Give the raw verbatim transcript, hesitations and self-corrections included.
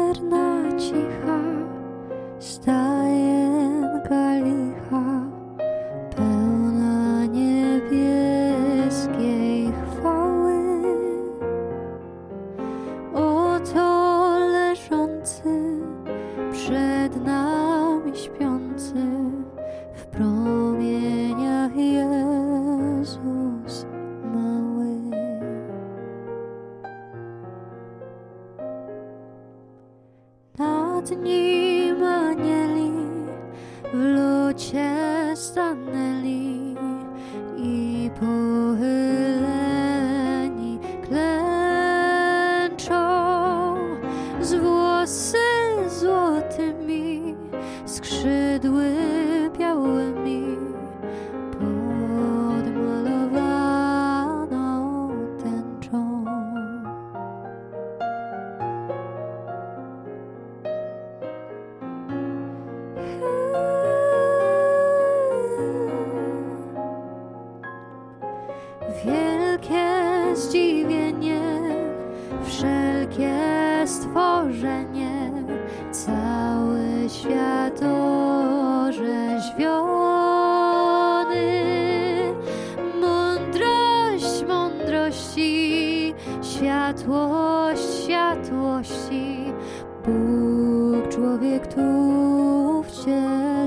wierna, cicha, stajenka licha, pełna niebieskiej chwały. Oto leżący przed nami śpiący, w promieniach Jezus mały. Nad nim anieli w locie stanęli i pochyleni klęczą, z włosy złotymi, skrzydły białymi, podmalowaną tęczą. Wielkie zdziwienie, wszelkie stworzenie, cały świat orzeźwiony. Mądrość mądrości, światłość światłości, Bóg człowiek tu wcielony.